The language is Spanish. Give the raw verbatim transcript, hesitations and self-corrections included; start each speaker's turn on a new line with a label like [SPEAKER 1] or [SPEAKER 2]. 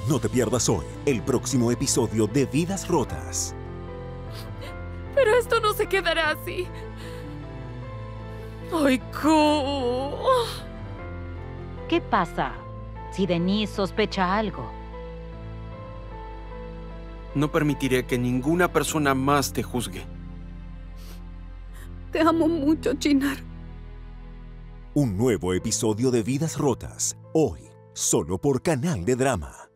[SPEAKER 1] No te pierdas hoy el próximo episodio de Vidas Rotas.
[SPEAKER 2] Pero esto no se quedará así. ¡Oiku!
[SPEAKER 3] ¿Qué pasa si Denise sospecha algo?
[SPEAKER 4] No permitiré que ninguna persona más te juzgue.
[SPEAKER 2] Te amo mucho, Chinar.
[SPEAKER 1] Un nuevo episodio de Vidas Rotas, hoy, solo por Canal de Drama.